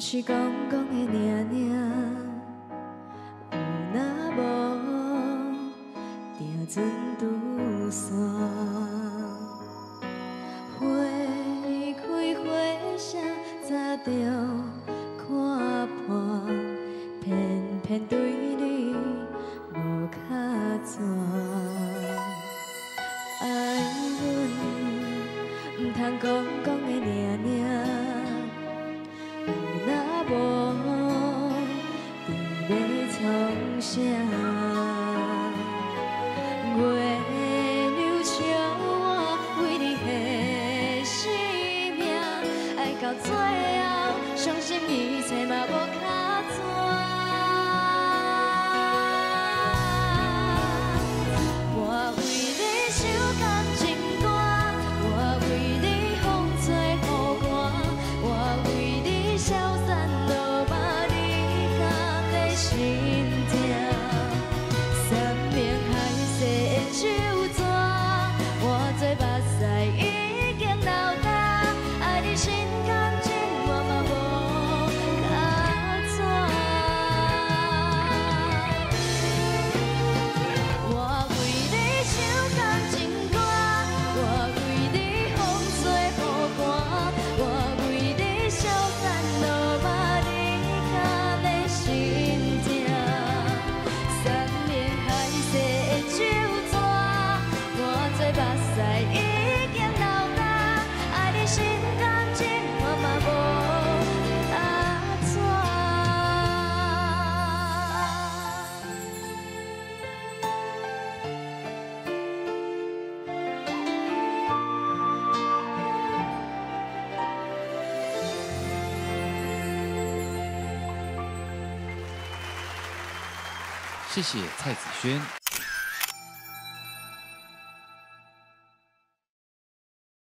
是讲讲的领领，有若无定船拄线。花开花谢早着看破，偏偏对你无卡纸。爱阮毋通讲讲的领领。 无伫要创啥？月流笑我为你牺生命，爱到最后，伤心一切嘛无卡纸。我为你伤感情歌，我为你风吹雨寒，我为你消散。 做目屎已经流干，爱你心甘情愿嘛无卡纸。我为你唱感情歌，我为你风吹雨寒，我为你消散落寞离家的心痛。三面海誓的酒桌，我做目。 已经流干，爱你心甘情愿嘛无打谢谢蔡子轩。